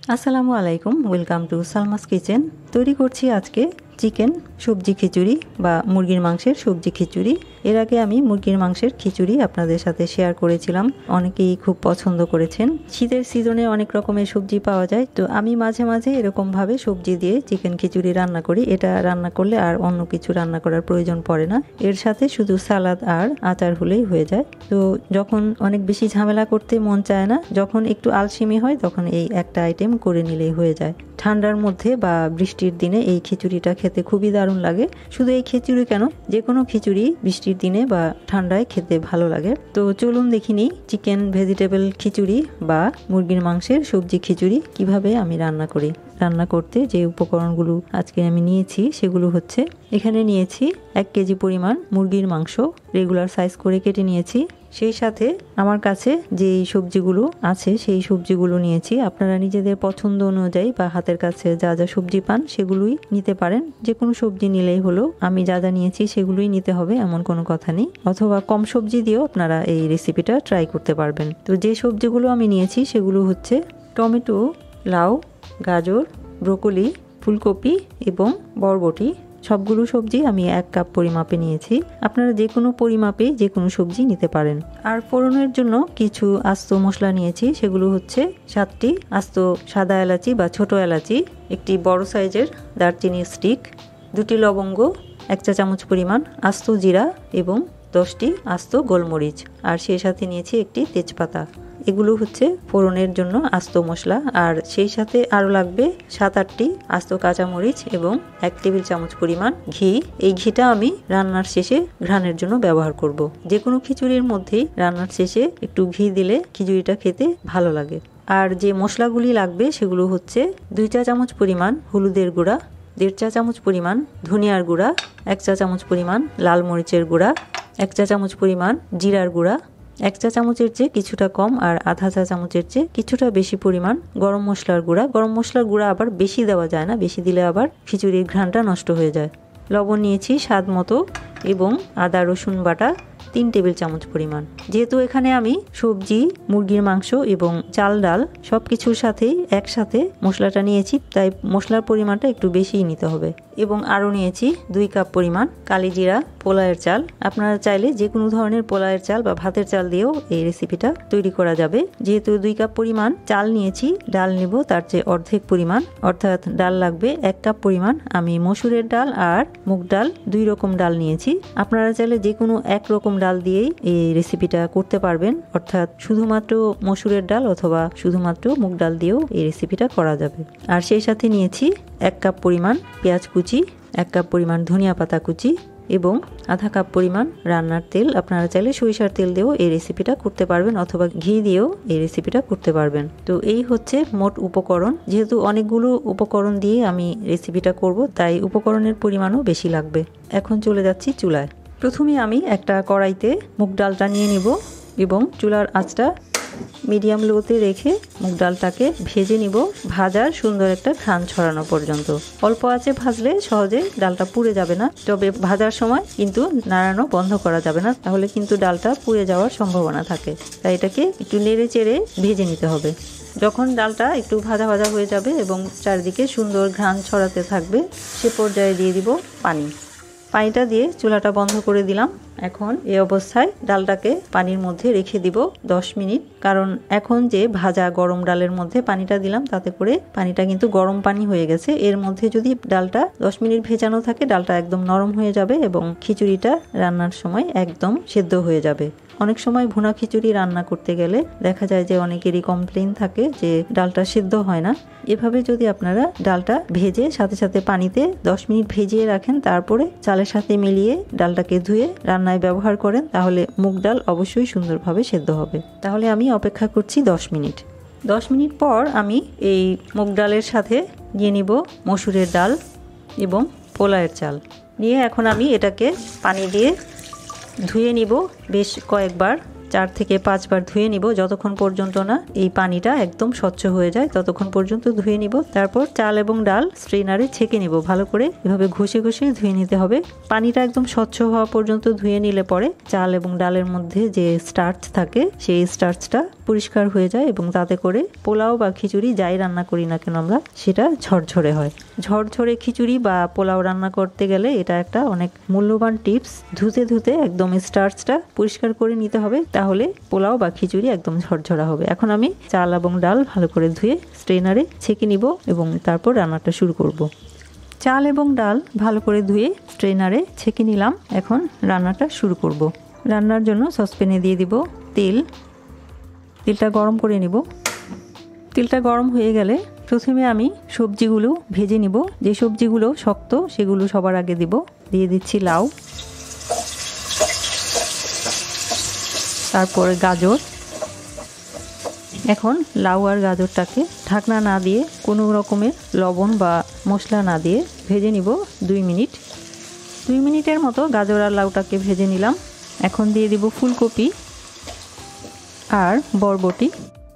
আসসালামু আলাইকুম, welcome to Salma's kitchen. তৈরি করছি আজকে চিকেন সবজি খিচুড়ি বা মুরগির মাংসের সবজি খিচুড়ি। এর আগে আমি মুরগির মাংসের খিচুড়ি আপনাদের সাথে শেয়ার করেছিলাম, অনেকেই খুব পছন্দ করেছেন। শীতের সিজনে অনেক রকমের সবজি পাওয়া যায়, তো আমি মাঝে মাঝে এরকমভাবে সবজি দিয়ে চিকেন খিচুড়ি রান্না করি। এটা রান্না করলে আর অন্য কিছু রান্না করার প্রয়োজন পড়ে না, এর সাথে শুধু সালাদ আর আচার হলেই হয়ে যায়। তো যখন অনেক বেশি ঝামেলা করতে মন চায় না, যখন একটু আলসেমি হয়, তখন এই একটা আইটেম করে নিলেই হয়ে যায়। ঠান্ডার মধ্যে বা বৃষ্টির দিনে এই খিচুড়িটা খেতে খুবই দারুণ লাগে। শুধু এই খিচুড়ি কেন, যে কোনো খিচুড়ি বৃষ্টির দিনে বা ঠান্ডায় খেতে ভালো লাগে। তো চলুন দেখিনি চিকেন ভেজিটেবল খিচুড়ি বা মুরগির মাংসের সবজি খিচুড়ি কিভাবে আমি রান্না করি। রান্না করতে যে উপকরণগুলো আজকে আমি নিয়েছি সেগুলো হচ্ছে, এখানে নিয়েছি 1 কেজি পরিমাণ মুরগির মাংস, রেগুলার সাইজ করে কেটে নিয়েছি। সেই সাথে আমার কাছে যেই সবজিগুলো আছে সেই সবজিগুলো নিয়েছি। আপনারা নিজেদের পছন্দ অনুযায়ী বা হাতের কাছে যা যা সবজি পান সেগুলোই নিতে পারেন, যে কোনো সবজি নিলেই হলো। আমি যা যা নিয়েছি সেগুলোই নিতে হবে এমন কোনো কথা নেই, অথবা কম সবজি দিয়েও আপনারা এই রেসিপিটা ট্রাই করতে পারবেন। তো যে সবজিগুলো আমি নিয়েছি সেগুলো হচ্ছে টমেটো, লাউ, গাজর, ব্রোকলি, ফুলকপি এবং বরবটি। সবগুলো সবজি আমি 1 কাপ পরিমাপে নিয়েছি। আপনারা যে কোনো পরিমাপে যে কোনো সবজি নিতে পারেন। আর ফোড়নের জন্য কিছু আস্ত মশলা নিয়েছি, সেগুলো হচ্ছে 7টি আস্ত সাদা এলাচি বা ছোট এলাচি, একটি বড় সাইজের দারচিনি স্টিক, 2টি লবঙ্গ, 1 চা চামচ পরিমাণ আস্ত জিরা এবং 10টি আস্ত গোলমরিচ, আর সেই সাথে নিয়েছি একটি তেজপাতা। এগুলো হচ্ছে ফোড়নের জন্য আস্ত মশলা। আর সেই সাথে আরও লাগবে 7-8টি আস্ত কাঁচামরিচ এবং 1 টেবিল চামচ পরিমাণ ঘি। এই ঘিটা আমি রান্নার শেষে ঘ্রাণের জন্য ব্যবহার করব। যে কোনো খিচুড়ির মধ্যেই রান্নার শেষে একটু ঘি দিলে খিচুড়িটা খেতে ভালো লাগে। আর যে মশলাগুলি লাগবে সেগুলো হচ্ছে 2 চা চামচ পরিমাণ হলুদের গুঁড়া, 1.5 চা চামচ পরিমাণ ধনিয়ার গুঁড়া, 1 চা চামচ পরিমাণ লাল মরিচের গুঁড়া, 1 চা চামচ পরিমাণ জিরার গুঁড়া, 1 চা চামচের চেয়ে কিছুটা কম আর আধা চা চামচের চেয়ে কিছুটা বেশি পরিমাণ গরম মশলার গুঁড়া। গরম মশলার গুঁড়া আবার বেশি দেওয়া যায় না, বেশি দিলে আবার খিচুড়ির ঘ্রাণটা নষ্ট হয়ে যায়। লবণ নিয়েছি স্বাদ মতো এবং আদা রসুন বাটা 3 টেবিল চামচ পরিমাণ। যেহেতু এখানে আমি সবজি, মুরগির মাংস এবং চাল ডাল সব কিছুর সাথেই একসাথে মশলাটা নিয়েছি, তাই মশলার পরিমাণটা একটু বেশিই নিতে হবে। এবং আরও নিয়েছি 2 কাপ পরিমাণ কালিজিরা পোলাওয়ের চাল। আপনারা চাইলে যে কোনো ধরনের পোলাওয়ের চাল বা ভাতের চাল দিয়েও এই রেসিপিটা তৈরি করা যাবে। যেহেতু 2 কাপ পরিমাণ চাল নিয়েছি, ডাল নেব তার চেয়ে অর্ধেক পরিমাণ, অর্থাৎ ডাল লাগবে 1 কাপ পরিমাণ। আমি মসুরের ডাল আর মুগ ডাল 2 রকম ডাল নিয়েছি। আপনারা চাইলে যে কোনো 1 রকম ডাল দিয়েই এই রেসিপিটা করতে পারবেন, অর্থাৎ শুধুমাত্র মসুরের ডাল অথবা শুধুমাত্র মুগ ডাল দিয়েও এই রেসিপিটা করা যাবে। আর সেই সাথে নিয়েছি 1 কাপ পরিমাণ পেঁয়াজ কুচি, 1 কাপ পরিমাণ ধনিয়া পাতা কুচি এবং আধা কাপ পরিমাণ রান্নার তেল। আপনারা চাইলে সরিষার তেল দিয়েও এই রেসিপিটা করতে পারবেন, অথবা ঘি দিয়েও এই রেসিপিটা করতে পারবেন। তো এই হচ্ছে মোট উপকরণ। যেহেতু অনেকগুলো উপকরণ দিয়ে আমি রেসিপিটা করব, তাই উপকরণের পরিমাণও বেশি লাগবে। এখন চলে যাচ্ছি চুলায়। প্রথমে আমি একটা কড়াইতে মুগ ডালটা নিয়ে নিব এবং চুলার আঁচটা মিডিয়াম লোতে রেখে মুগ ডালটাকে ভেজে নিব, ভাজার সুন্দর একটা ঘ্রাণ ছড়ানো পর্যন্ত। অল্প আঁচে ভাজলে সহজে ডালটা পুড়ে যাবে না, তবে ভাজার সময় কিন্তু নাড়ানো বন্ধ করা যাবে না, তাহলে কিন্তু ডালটা পুড়ে যাওয়ার সম্ভাবনা থাকে। তাই এটাকে একটু নেড়ে চেড়ে ভেজে নিতে হবে। যখন ডালটা একটু ভাজা ভাজা হয়ে যাবে এবং চারিদিকে সুন্দর ঘ্রাণ ছড়াতে থাকবে, সে পর্যায়ে দিয়ে দিব পানি। পানিটা দিয়ে চুলাটা বন্ধ করে দিলাম। এখন এই অবস্থায় ডালটাকে পানির মধ্যে রেখে দিব 10 মিনিট, কারণ এখন যে ভাজা গরম ডালের মধ্যে পানিটা দিলাম তাতে করে পানিটা কিন্তু গরম পানি হয়ে গেছে। এর মধ্যে যদি ডালটা 10 মিনিট ভেজানো থাকে, ডালটা একদম নরম হয়ে যাবে এবং খিচুড়িটা রান্নার সময় একদম সেদ্ধ হয়ে যাবে। অনেক সময় ভুনা খিচুড়ি রান্না করতে গেলে দেখা যায় যে অনেকেরই কমপ্লেইন থাকে যে ডালটা সিদ্ধ হয় না। এভাবে যদি আপনারা ডালটা ভেজে সাথে সাথে পানিতে 10 মিনিট ভেজিয়ে রাখেন, তারপরে চালের সাথে মিলিয়ে ডালটাকে ধুয়ে রান্নায় ব্যবহার করেন, তাহলে মুগ ডাল অবশ্যই সুন্দরভাবে সেদ্ধ হবে। তাহলে আমি অপেক্ষা করছি 10 মিনিট। 10 মিনিট পর আমি এই মুগ ডালের সাথে নিয়ে নিব মসুরের ডাল এবং পোলাওয়ের চাল নিয়ে এখন আমি এটাকে পানি দিয়ে ধুয়ে নিব বেশ কয়েকবার। 4 থেকে 5 বার ধুয়ে নিব, যতক্ষণ পর্যন্ত না এই পানিটা একদম স্বচ্ছ হয়ে যায় ততক্ষণ পর্যন্ত ধুয়ে নিব। তারপর চাল এবং ডাল স্ট্রেনারে ছেঁকে নিব, ভালো করে এভাবে ঘষে ঘষে ধুয়ে নিতে হবে। পানিটা একদম স্বচ্ছ হওয়া পর্যন্ত ধুয়ে নিলে পরে চাল এবং ডালের মধ্যে যে স্টার্চ থাকে সেই স্টার্চটা পরিষ্কার হয়ে যায় এবং তাতে করে পোলাও বা খিচুড়ি যাই রান্না করি না কেন আমরা সেটা ঝরঝরে হয়। ঝরঝরে খিচুড়ি বা পোলাও রান্না করতে গেলে এটা একটা অনেক মূল্যবান টিপস। ধুতে ধুতে একদম স্টার্চটা পরিষ্কার করে নিতে হবে, তাহলে পোলাও বা খিচুড়ি একদম ঝরঝরা হবে। এখন আমি চাল এবং ডাল ভালো করে ধুয়ে স্ট্রেনারে ছেঁকে নিব এবং তারপর রান্নাটা শুরু করব। চাল এবং ডাল ভালো করে ধুয়ে স্ট্রেনারে ছেঁকে নিলাম। এখন রান্নাটা শুরু করব। রান্নার জন্য সসপ্যানে দিয়ে দিব তেল। তেলটা গরম করে নিব। তেলটা গরম হয়ে গেলে প্রথমে আমি সবজিগুলো ভেজে নিব। যে সবজিগুলো শক্ত সেগুলো সবার আগে দিব। দিয়ে দিচ্ছি লাউ, তারপরে গাজর। এখন লাউ আর গাজরটাকে ঢাকনা না দিয়ে কোনো রকমের লবণ বা মশলা না দিয়ে ভেজে নিব 2 মিনিট। 2 মিনিটের মতো গাজর আর লাউটাকে ভেজে নিলাম। এখন দিয়ে দিব ফুলকপি আর বরবটি।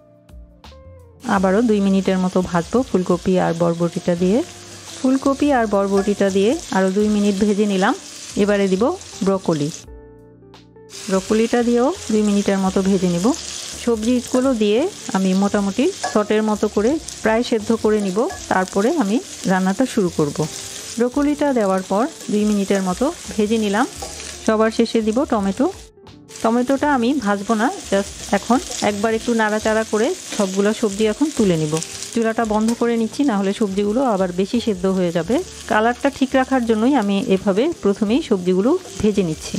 আবারও 2 মিনিটের মতো ভাজবো ফুলকপি আর বরবটিটা দিয়ে। ফুলকপি আর বরবটিটা দিয়ে আরও 2 মিনিট ভেজে নিলাম। এবারে দিব ব্রকোলি। ব্রকোলিটা দিয়েও 2 মিনিটের মতো ভেজে নিব। সবজিগুলো দিয়ে আমি মোটামুটি শটের মতো করে প্রায় সেদ্ধ করে নিব, তারপরে আমি রান্নাটা শুরু করব। ব্রকোলিটা দেওয়ার পর 2 মিনিটের মতো ভেজে নিলাম। সবার শেষে দিব টমেটো। টমেটোটা আমি ভাজবো না, জাস্ট এখন একবার একটু নাড়াচাড়া করে সবগুলো সবজি এখন তুলে নিব। চুলাটা বন্ধ করে নিচ্ছি, না হলে সবজিগুলো আবার বেশি সেদ্ধ হয়ে যাবে। কালারটা ঠিক রাখার জন্যই আমি এভাবে প্রথমেই সবজিগুলো ভেজে নিচ্ছি।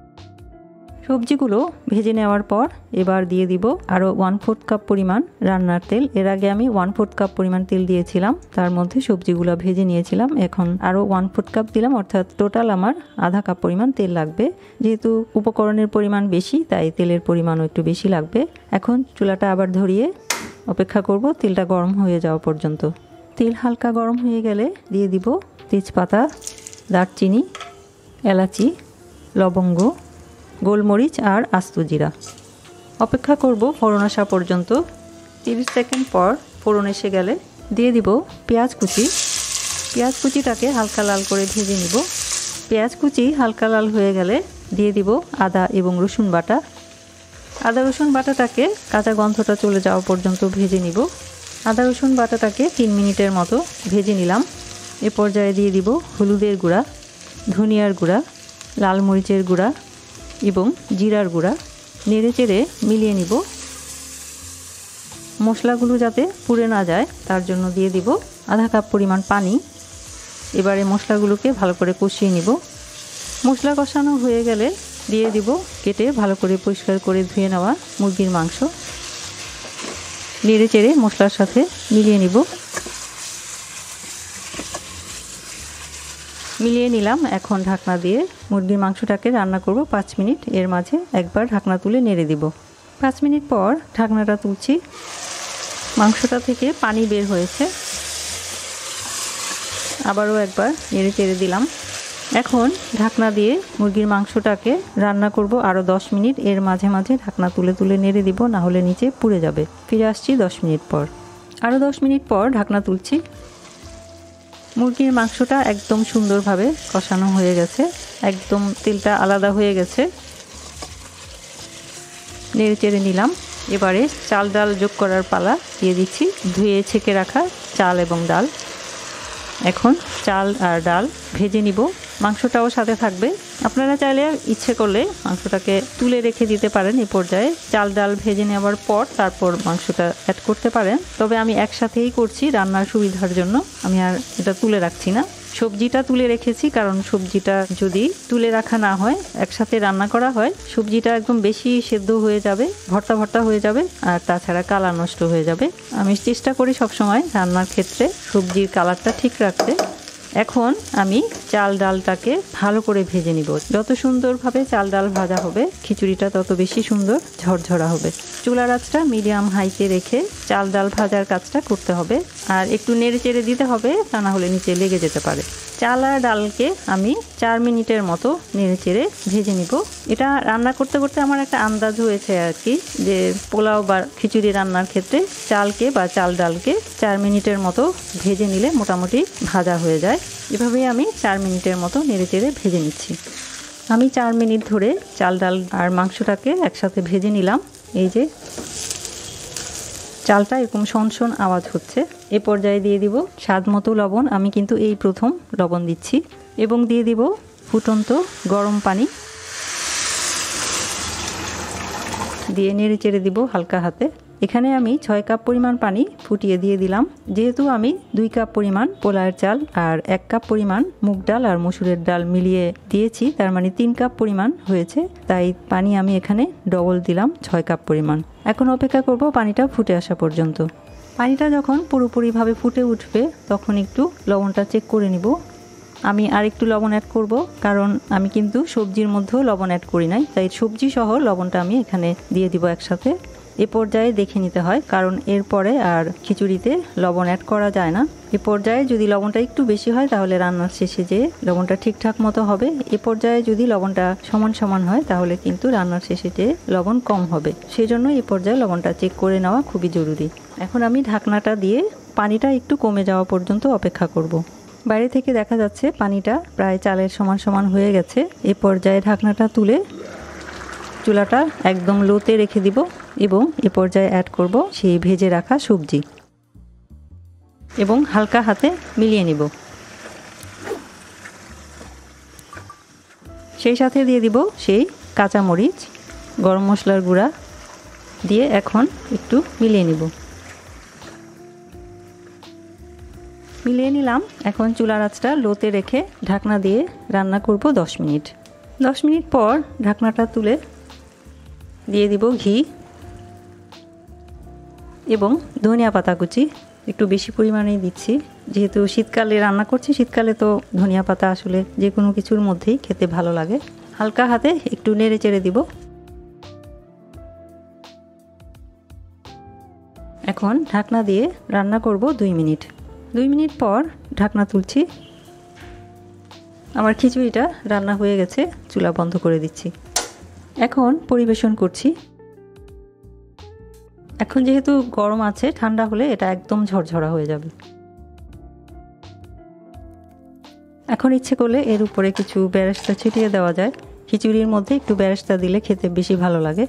সবজিগুলো ভেজে নেওয়ার পর এবার দিয়ে দিব আরও 1/4 কাপ পরিমাণ রান্নার তেল। এর আগে আমি 1/4 কাপ পরিমাণ তেল দিয়েছিলাম, তার মধ্যে সবজিগুলো ভেজে নিয়েছিলাম। এখন আরও 1/4 কাপ দিলাম, অর্থাৎ টোটাল আমার আধা কাপ পরিমাণ তেল লাগবে। যেহেতু উপকরণের পরিমাণ বেশি তাই তেলের পরিমাণও একটু বেশি লাগবে। এখন চুলাটা আবার ধরিয়ে অপেক্ষা করব তেলটা গরম হয়ে যাওয়া পর্যন্ত। তেল হালকা গরম হয়ে গেলে দিয়ে দিব তেজপাতা, দারচিনি, এলাচি, লবঙ্গ, গোলমরিচ আর আস্ত জিরা। অপেক্ষা করব ফোড়ন আসা পর্যন্ত। 30 সেকেন্ড পর ফোড়ন এসে গেলে দিয়ে দিব পেঁয়াজ কুচি। পেঁয়াজ কুচিটাকে হালকা লাল করে ভেজে নিব। পেঁয়াজ কুচি হালকা লাল হয়ে গেলে দিয়ে দিব আদা এবং রসুন বাটা। আদা রসুন বাটাটাকে কাঁচা গন্ধটা চলে যাওয়া পর্যন্ত ভেজে নিব। আদা রসুন বাটাটাকে 3 মিনিটের মতো ভেজে নিলাম। এ পর্যায়ে দিয়ে দিব হলুদের গুঁড়া, ধনিয়ার গুঁড়া, লাল মরিচের গুঁড়া এবং জিরার গুঁড়া। নেড়ে চেড়ে মিলিয়ে নিব। মশলাগুলো যাতে পুড়ে না যায় তার জন্য দিয়ে দিব আধা কাপ পরিমাণ পানি। এবারে মশলাগুলোকে ভালো করে কষিয়ে নিব। মশলা কষানো হয়ে গেলে দিয়ে দিব কেটে ভালো করে পরিষ্কার করে ধুয়ে নেওয়া মুরগির মাংস। নেড়ে চেড়ে মশলার সাথে মিলিয়ে নিব। মিলিয়ে নিলাম। এখন ঢাকনা দিয়ে মুরগির মাংসটাকে রান্না করব 5 মিনিট। এর মাঝে একবার ঢাকনা তুলে নেড়ে দিব। 5 মিনিট পর ঢাকনাটা তুলছি। মাংসটা থেকে পানি বের হয়েছে। আবারও একবার নেড়ে চেড়ে দিলাম। এখন ঢাকনা দিয়ে মুরগির মাংসটাকে রান্না করব আরও 10 মিনিট। এর মাঝে মাঝে ঢাকনা তুলে তুলে নেড়ে দিব, না হলে নিচে পুড়ে যাবে। ফিরে আসছি 10 মিনিট পর। আরও 10 মিনিট পর ঢাকনা তুলছি। মুরগির মাংসটা একদম সুন্দরভাবে কষানো হয়ে গেছে, একদম তেলটা আলাদা হয়ে গেছে। নেড়ে চেড়ে নিলাম। এবারে চাল ডাল যোগ করার পালা। দিয়ে দিচ্ছি ধুয়ে ছেঁকে রাখা চাল এবং ডাল। এখন চাল আর ডাল ভেজে নিব। মাংসটাও সাথে থাকবে। আপনারা চাইলে ইচ্ছে করলে মাংসটাকে তুলে রেখে দিতে পারেন। এই পর্যায়ে চাল ডাল ভেজে নেওয়ার পর তারপর মাংসটা অ্যাড করতে পারেন, তবে আমি একসাথেই করছি রান্নার সুবিধার জন্য। আমি আর এটা তুলে রাখছি না। সবজিটা তুলে রেখেছি কারণ সবজিটা যদি তুলে রাখা না হয়, একসাথে রান্না করা হয়, সবজিটা একদম বেশি সেদ্ধ হয়ে যাবে, ভর্তা ভর্তা হয়ে যাবে, আর তাছাড়া কালার নষ্ট হয়ে যাবে। আমি চেষ্টা করি সবসময় রান্নার ক্ষেত্রে সবজির কালারটা ঠিক রাখতে। এখন আমি চাল ডালটাকে ভালো করে ভেজে নিব। যত সুন্দরভাবে চাল ডাল ভাজা হবে খিচুড়িটা তত বেশি সুন্দর ঝরঝরা হবে। চুলার আঁচটা মিডিয়াম হাইতে রেখে চাল ডাল ভাজার কাজটা করতে হবে, আর একটু নেড়ে চেড়ে দিতে হবে, তা না হলে নিচে লেগে যেতে পারে। চাল আর ডালকে আমি 4 মিনিটের মতো নেড়েচেড়ে ভেজে নিব। এটা রান্না করতে করতে আমার একটা আন্দাজ হয়েছে আর কি, যে পোলাও বা খিচুড়ি রান্নার ক্ষেত্রে চালকে বা চাল ডালকে 4 মিনিটের মতো ভেজে নিলে মোটামুটি ভাজা হয়ে যায়। এভাবেই আমি 4 মিনিটের মতো নেড়েচেড়ে ভেজে নিচ্ছি। আমি 4 মিনিট ধরে চাল ডাল আর মাংসটাকে একসাথে ভেজে নিলাম। এই যে চালটা এরকম শনশন আওয়াজ হচ্ছে। এ পর্যায়ে দিয়ে দিব স্বাদ মতো লবণ। আমি কিন্তু এই প্রথম লবণ দিচ্ছি। এবং দিয়ে দিব ফুটন্ত গরম পানি, দিয়ে নেড়ে চেড়ে দিব হালকা হাতে। এখানে আমি 6 কাপ পরিমাণ পানি ফুটিয়ে দিয়ে দিলাম। যেহেতু আমি 2 কাপ পরিমাণ পোলাওয়ের চাল আর 1 কাপ পরিমাণ মুগ ডাল আর মসুরের ডাল মিলিয়ে দিয়েছি, তার মানে 3 কাপ পরিমাণ হয়েছে, তাই পানি আমি এখানে ডবল দিলাম 6 কাপ পরিমাণ। এখন অপেক্ষা করব পানিটা ফুটে আসা পর্যন্ত। পানিটা যখন পুরোপুরিভাবে ফুটে উঠবে তখন একটু লবণটা চেক করে নিব। আমি আর একটু লবণ অ্যাড করব, কারণ আমি কিন্তু সবজির মধ্যেও লবণ অ্যাড করি নাই, তাই সবজি সহ লবণটা আমি এখানে দিয়ে দিব একসাথে। এ পর্যায়ে দেখে নিতে হয়, কারণ এরপরে আর খিচুড়িতে লবণ অ্যাড করা যায় না। এ পর্যায়ে যদি লবণটা একটু বেশি হয় তাহলে রান্নার শেষে যে লবণটা ঠিকঠাক মতো হবে। এ পর্যায়ে যদি লবণটা সমান সমান হয় তাহলে কিন্তু রান্নার শেষে যে লবণ কম হবে। সেজন্য এই পর্যায়ে লবণটা চেক করে নেওয়া খুবই জরুরি। এখন আমি ঢাকনাটা দিয়ে পানিটা একটু কমে যাওয়া পর্যন্ত অপেক্ষা করব। বাইরে থেকে দেখা যাচ্ছে পানিটা প্রায় চালের সমান সমান হয়ে গেছে। এ পর্যায়ে ঢাকনাটা তুলে চুলাটা একদম লোতে রেখে দিব এবং এ পর্যায়ে অ্যাড করব সেই ভেজে রাখা সবজি এবং হালকা হাতে মিলিয়ে নিব। সেই সাথে দিয়ে দিব সেই কাঁচামরিচ, গরম মশলার গুঁড়া দিয়ে এখন একটু মিলিয়ে নিব। মিলিয়ে নিলাম। এখন চুলার আঁচটা লোতে রেখে ঢাকনা দিয়ে রান্না করব 10 মিনিট। 10 মিনিট পর ঢাকনাটা তুলে দিয়ে দিব ঘি এবং ধনিয়া পাতা কুচি। একটু বেশি পরিমাণেই দিচ্ছি, যেহেতু শীতকালে রান্না করছি। শীতকালে তো ধনিয়া পাতা আসলে যে কোনো কিছুর মধ্যেই খেতে ভালো লাগে। হালকা হাতে একটু নেড়ে চেড়ে দিব। এখন ঢাকনা দিয়ে রান্না করব 2 মিনিট। 2 মিনিট পর ঢাকনা তুলছি। আমার খিচুড়িটা রান্না হয়ে গেছে, চুলা বন্ধ করে দিচ্ছি। এখন পরিবেশন করছি। এখন যেহেতু গরম আছে, ঠান্ডা হলে এটা একদম ঝরঝরা হয়ে যাবে। এখন ইচ্ছে করলে এর উপরে কিছু বেরেস্তা ছিটিয়ে দেওয়া যায়। খিচুড়ির মধ্যে একটু বেরেস্তা দিলে খেতে বেশি ভালো লাগে।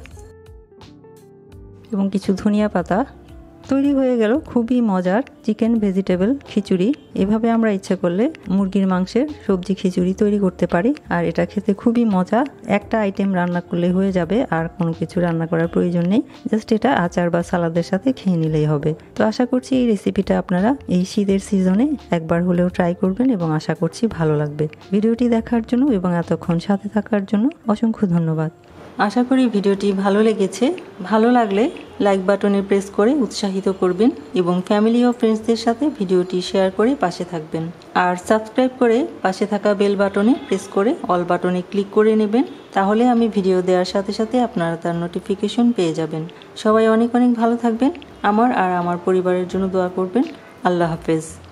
এবং কিছু ধনিয়া পাতা। তৈরি হয়ে গেল খুবই মজার চিকেন ভেজিটেবল খিচুড়ি। এভাবে আমরা ইচ্ছে করলে মুরগির মাংসের সবজি খিচুড়ি তৈরি করতে পারি, আর এটা খেতে খুবই মজা। একটা আইটেম রান্না করলে হয়ে যাবে, আর কোনো কিছু রান্না করার প্রয়োজন নেই। জাস্ট এটা আচার বা সালাদের সাথে খেয়ে নিলেই হবে। তো আশা করছি এই রেসিপিটা আপনারা এই শীতের সিজনে একবার হলেও ট্রাই করবেন এবং আশা করছি ভালো লাগবে। ভিডিওটি দেখার জন্য এবং এতক্ষণ সাথে থাকার জন্য অসংখ্য ধন্যবাদ। আশা করি ভিডিওটি ভালো লেগেছে। ভালো লাগলে লাইক বাটনে প্রেস করে উৎসাহিত করবেন এবং ফ্যামিলি ও ফ্রেন্ডসদের সাথে ভিডিওটি শেয়ার করে পাশে থাকবেন। আর সাবস্ক্রাইব করে পাশে থাকা বেল বাটনে প্রেস করে অল বাটনে ক্লিক করে নেবেন, তাহলে আমি ভিডিও দেওয়ার সাথে সাথে আপনারা তার নোটিফিকেশন পেয়ে যাবেন। সবাই অনেক অনেক ভালো থাকবেন। আমার আর আমার পরিবারের জন্য দোয়া করবেন। আল্লাহ হাফেজ।